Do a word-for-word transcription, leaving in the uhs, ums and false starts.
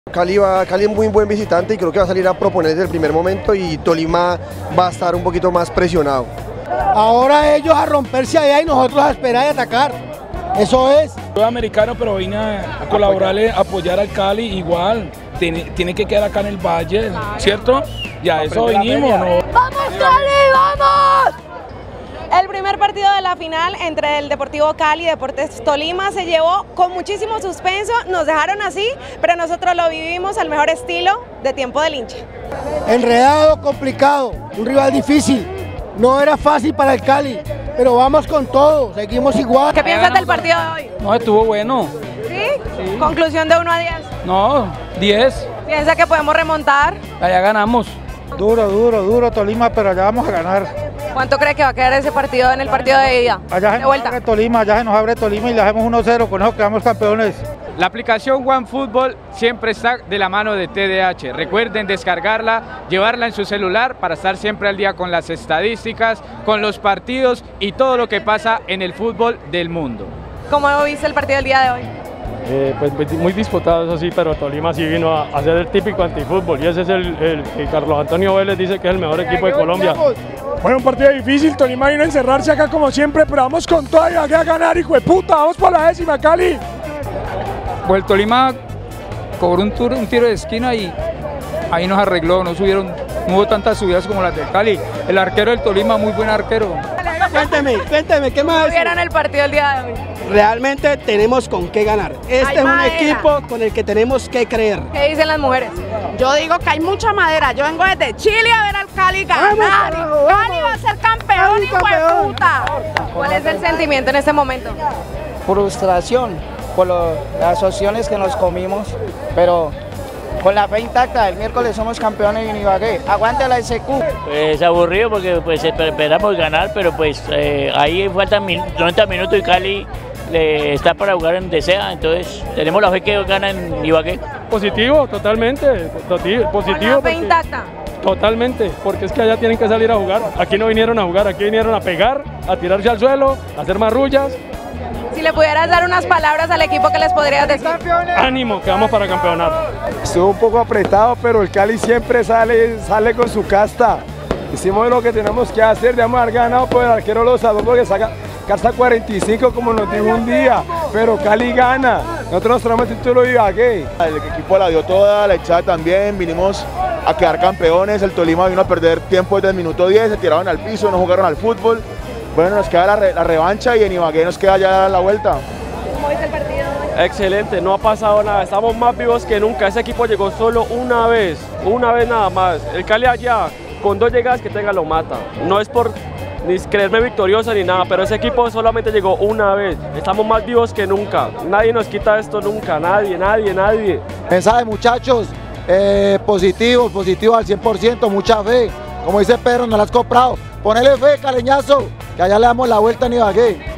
Cali, va, Cali es muy buen visitante y creo que va a salir a proponer desde el primer momento y Tolima va a estar un poquito más presionado. Ahora ellos a romperse allá y nosotros a esperar y atacar. Eso es. Soy americano, pero vine a colaborarle, a apoyar al Cali igual. Tiene, tiene que quedar acá en el Valle, ¿cierto? Ya eso vinimos, ¿no? ¡Vamos, Cali, vamos! El primer partido de la final entre el Deportivo Cali y Deportes Tolima se llevó con muchísimo suspenso, nos dejaron así, pero nosotros lo vivimos al mejor estilo de tiempo del hincha. Enredado, complicado, un rival difícil, no era fácil para el Cali, pero vamos con todo, seguimos igual. ¿Qué piensas del partido de hoy? No, estuvo bueno. ¿Sí? Sí. ¿Conclusión de uno a diez? No, diez. ¿Piensa que podemos remontar? Allá ganamos. Duro, duro, duro Tolima, pero allá vamos a ganar. ¿Cuánto cree que va a quedar ese partido en el partido de ida? Allá se de nos vuelta. abre Tolima, allá se nos abre Tolima y le hacemos uno cero, con eso quedamos campeones. La aplicación OneFootball siempre está de la mano de T D H. Recuerden descargarla, llevarla en su celular para estar siempre al día con las estadísticas, con los partidos y todo lo que pasa en el fútbol del mundo. ¿Cómo viste el partido del día de hoy? Eh, pues muy disputado, eso sí, pero Tolima sí vino a hacer el típico antifútbol y ese es el, el que Carlos Antonio Vélez dice que es el mejor equipo de Colombia. Bueno, un partido difícil, Tolima vino a encerrarse acá como siempre, pero vamos con todo y aquí a ganar, hijo de puta, vamos por la décima, Cali. Pues el Tolima cobró un, tour, un tiro de esquina y ahí nos arregló, no subieron, no hubo tantas subidas como las de Cali. El arquero del Tolima, muy buen arquero. Cuénteme, cuénteme, ¿qué más? ¿Vieron el partido del día de hoy? Realmente tenemos con qué ganar. Este Hay es un madera. equipo con el que tenemos que creer. ¿Qué dicen las mujeres? Yo digo que hay mucha madera. Yo vengo desde Chile a ver al Cali ganar. Vamos, Cali va a ser campeón, hijo de puta. ¿Cuál es el sentimiento en este momento? Frustración por lo, las opciones que nos comimos, pero con la fe intacta, el miércoles somos campeones en Ibagué. Aguante la S Q. Pues aburrido porque pues esperamos ganar, pero pues eh, ahí faltan noventa minutos y Cali le está para jugar en donde sea, entonces tenemos la fe que gana en Ibagué. Positivo, totalmente, positivo. ¿Con la fe intacta? Totalmente, porque es que allá tienen que salir a jugar. Aquí no vinieron a jugar, aquí vinieron a pegar, a tirarse al suelo, a hacer marrullas. Si le pudieras dar unas palabras al equipo, ¿qué les podrías decir? Ánimo, que vamos para campeonato. Estuvo un poco apretado, pero el Cali siempre sale, sale con su casta. Hicimos lo que tenemos que hacer, debemos haber ganado, pues el arquero lo salvó porque saca casta cuarenta y cinco como nos dijo un día, pero Cali gana. Nosotros nos traemos el título de Ibagué. El equipo la dio toda, la hinchada también, vinimos a quedar campeones, el Tolima vino a perder tiempo desde el minuto diez, se tiraron al piso, no jugaron al fútbol. Bueno, nos queda la, re, la revancha y en Ibagué nos queda ya la vuelta. ¿Cómo viste el partido? Excelente, no ha pasado nada, estamos más vivos que nunca. Ese equipo llegó solo una vez, una vez nada más. El Cali allá, con dos llegadas que tenga lo mata. No es por ni creerme victorioso ni nada, pero ese equipo solamente llegó una vez. Estamos más vivos que nunca, nadie nos quita esto nunca, nadie, nadie, nadie. Mensaje, muchachos, eh, positivo, positivo al cien por ciento, mucha fe. Como dice Pedro, nos la has comprado. Ponele fe, caleñazo, que allá le damos la vuelta en Ibagué.